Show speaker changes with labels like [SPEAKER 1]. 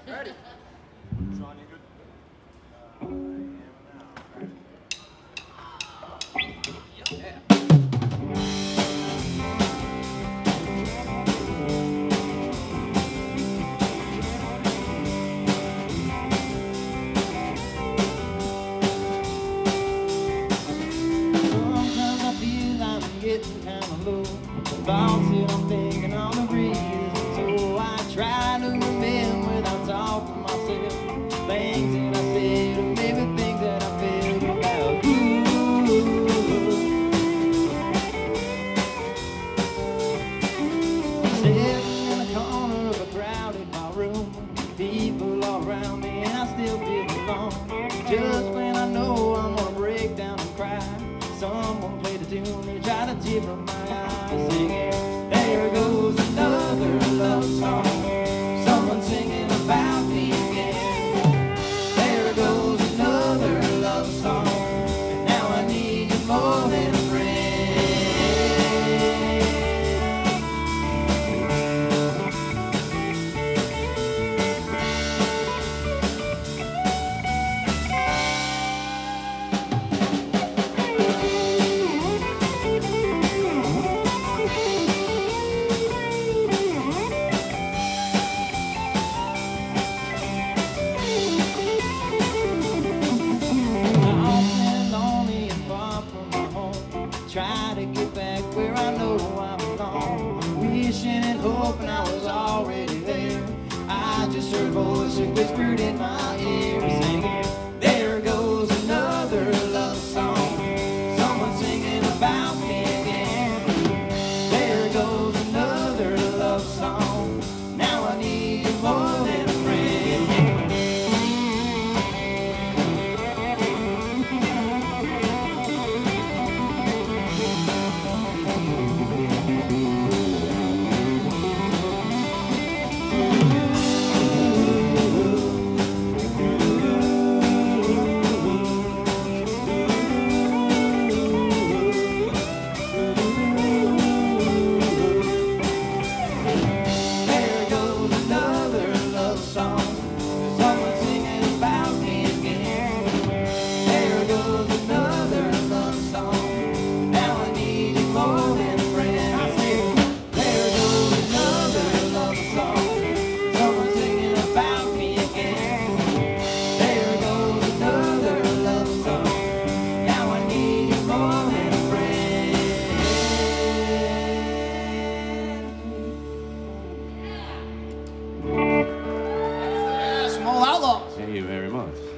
[SPEAKER 1] Ready.
[SPEAKER 2] Sean, you good? I am now.
[SPEAKER 1] Yeah.
[SPEAKER 3] Sometimes I feel I'm getting kind of low. Thoughts that I'm thinking on the breeze. So I try to remember without talking to myself. Things that I said, or maybe things that I felt about you. Sitting in the corner of a crowded ballroom, people all around me, and I still feel alone. Just when I know I'm gonna break down and cry, someone played a tune, they try to tear from my eyes, singing, there goes another love song. Someone singing about me again. There goes another love song, and now I need you more than a friend. Try to get back where I know I belong. Wishing and hoping I was already there. I just heard voices whispered in my ear, singing, there goes another love song. Someone singing about me again. There goes another love song. Now I need you more than a friend.
[SPEAKER 1] Outlaws.
[SPEAKER 2] Thank you very much.